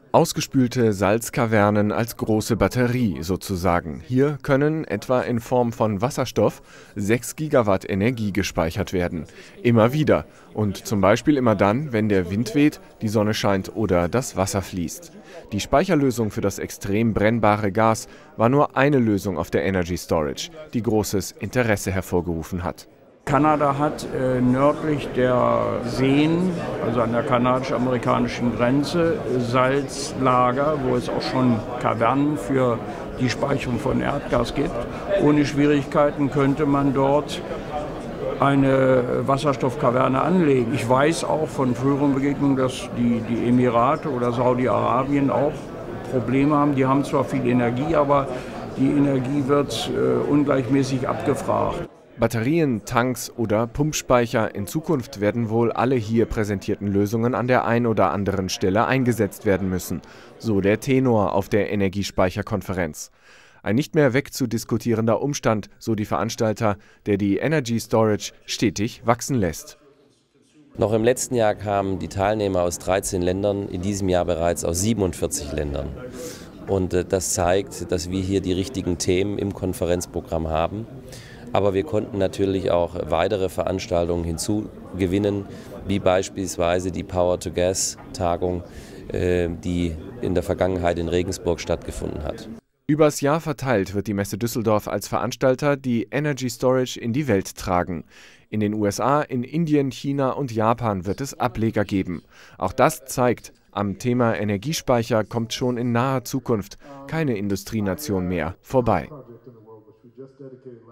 Ausgespülte Salzkavernen als große Batterie sozusagen. Hier können etwa in Form von Wasserstoff 6 Gigawatt Energie gespeichert werden. Immer wieder. Und zum Beispiel immer dann, wenn der Wind weht, die Sonne scheint oder das Wasser fließt. Die Speicherlösung für das extrem brennbare Gas war nur eine Lösung auf der Energy Storage, die großes Interesse hervorgerufen hat. Kanada hat nördlich der Seen, also an der kanadisch-amerikanischen Grenze, Salzlager, wo es auch schon Kavernen für die Speicherung von Erdgas gibt. Ohne Schwierigkeiten könnte man dort eine Wasserstoffkaverne anlegen. Ich weiß auch von früheren Begegnungen, dass die Emirate oder Saudi-Arabien auch Probleme haben. Die haben zwar viel Energie, aber die Energie wird ungleichmäßig abgefragt. Batterien, Tanks oder Pumpspeicher, in Zukunft werden wohl alle hier präsentierten Lösungen an der einen oder anderen Stelle eingesetzt werden müssen, so der Tenor auf der Energiespeicherkonferenz. Ein nicht mehr wegzudiskutierender Umstand, so die Veranstalter, der die Energy Storage stetig wachsen lässt. Noch im letzten Jahr kamen die Teilnehmer aus 13 Ländern, in diesem Jahr bereits aus 47 Ländern. Und das zeigt, dass wir hier die richtigen Themen im Konferenzprogramm haben. Aber wir konnten natürlich auch weitere Veranstaltungen hinzugewinnen, wie beispielsweise die Power-to-Gas-Tagung, die in der Vergangenheit in Regensburg stattgefunden hat. Übers Jahr verteilt wird die Messe Düsseldorf als Veranstalter die Energy Storage in die Welt tragen. In den USA, in Indien, China und Japan wird es Ableger geben. Auch das zeigt, am Thema Energiespeicher kommt schon in naher Zukunft keine Industrienation mehr vorbei.